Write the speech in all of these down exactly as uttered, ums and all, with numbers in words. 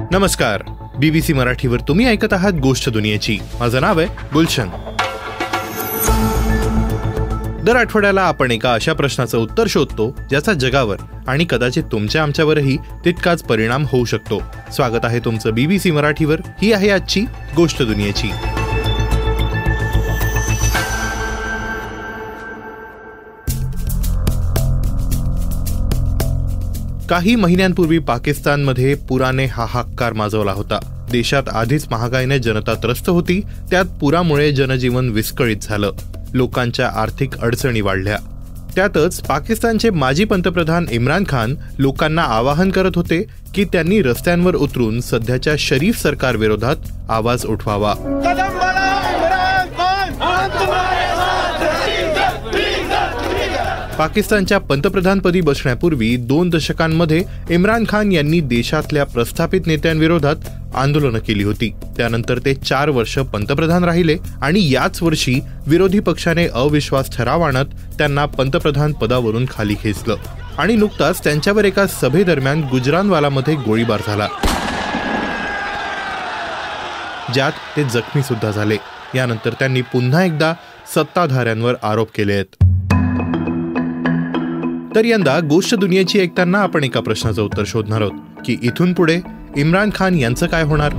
नमस्कार, बीबीसी मराठीवर तुम्ही ऐकत आहात गोष्ट दुनियेची. माझं नाव आहे गुलशन. दर आठवड्याला आपण एका अशा प्रश्नाचं उत्तर शोधतो ज्याचा जगावर आणि कदाचित तुमच्या आमच्यावरही तितकाच परिणाम होऊ शकतो. स्वागत आहे तुमचं बीबीसी मराठीवर. ही आहे आजची गोष्ट दुनियेची. काही महिन्यांपूर्वी पाकिस्तानमध्ये पुराने हाहाकार माजवला होता. देशात आधीच महागाईने जनता त्रस्त होती, त्यात पुरामुळे जनजीवन विस्कळीत झालं. लोकांच्या आर्थिक अडचणी वाढल्या. त्यातच पाकिस्तानचे माजी पंतप्रधान इम्रान खान लोकांना आवाहन करत होते की त्यांनी रस्त्यांवर उतरून सध्याच्या शरीफ सरकारविरोधात आवाज उठवावा. पाकिस्तानच्या पंतप्रधानपदी बसण्यापूर्वी दोन दशकांमध्ये इम्रान खान यांनी देशातल्या प्रस्थापित नेत्यांविरोधात आंदोलनं केली होती. त्यानंतर ते चार वर्ष पंतप्रधान राहिले आणि याच वर्षी विरोधी पक्षाने अविश्वास ठराव आणत त्यांना पंतप्रधान पदावरून खाली खेचलं. आणि नुकताच त्यांच्यावर एका सभेदरम्यान गुजरानवालामध्ये गोळीबार झाला, ज्यात ते जखमी सुद्धा झाले. यानंतर त्यांनी पुन्हा एकदा सत्ताधाऱ्यांवर आरोप केले आहेत. तर यंदा गोष्ट दुनियेची ऐकताना आपण एका प्रश्नाचं उत्तर शोधणार आहोत की इथून पुढे इम्रान खान यांचं काय होणार.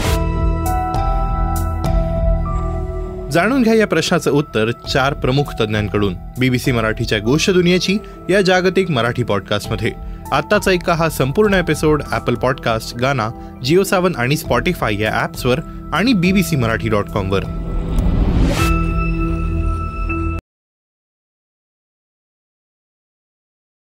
जाणून घ्या या प्रश्नाचं उत्तर चार प्रमुख तज्ञांकडून बीबीसी मराठीच्या गोष्ट दुनियेची या जागतिक मराठी पॉडकास्टमध्ये. आत्ताच ऐका हा संपूर्ण एपिसोड ॲपल पॉडकास्ट, गाना, जिओ सावन आणि स्पॉटिफाय या ॲप्सवर आणि बीबीसी मराठी डॉट कॉम वर.